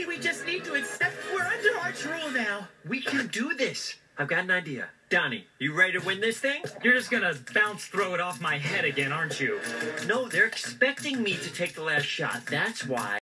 we just need to accept we're under Arch rule now. We can do this. I've got an idea. Donnie, you ready to win this thing? You're just gonna throw it off my head again, aren't you? No, they're expecting me to take the last shot. That's why.